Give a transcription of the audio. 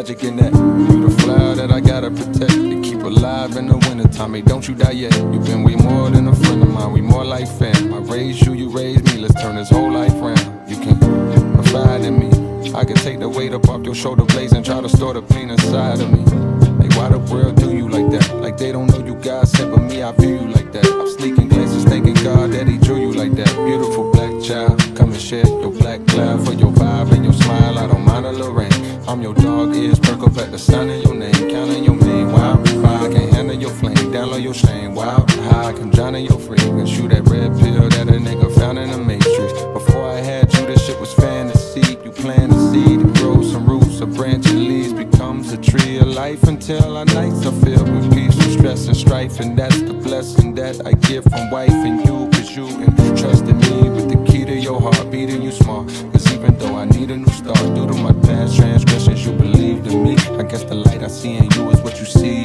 magic in that. You the flower that I gotta protect, to keep alive in the wintertime. Hey, don't you die yet. You've been way more than a friend of mine, we more like fam. I raised you, you raised me, let's turn this whole life round. You can confide in me, I can take the weight up off your shoulder blades and try to store the pain inside of me. Hey, why the world do you like that? Like they don't know you God sent, but me, I view you like that. I'm sneaking glances, thanking God that he drew you like that. Beautiful black child, come and share your black cloud. For your vibe and your smile, I don't mind a little rain. I'm your dog, ears perk up at the sound of your name. Counting your name, wild fire, I can handle your flame. Download your shame, wild high, I can drown in your fragrance. Shoot that red pill that a nigga found in the matrix. Before I had you, this shit was fantasy. You plant a seed, it grows some roots, a branch and leaves, becomes a tree of life. Until our nights are filled with peace and stress and strife. And that's the blessing that I get from wife and you. Cause you entrusted me with the key to your heart, beating you smart. Cause even though I need a new start, due to my past transgressions, you believed in me. I guess the light I see in you is what you see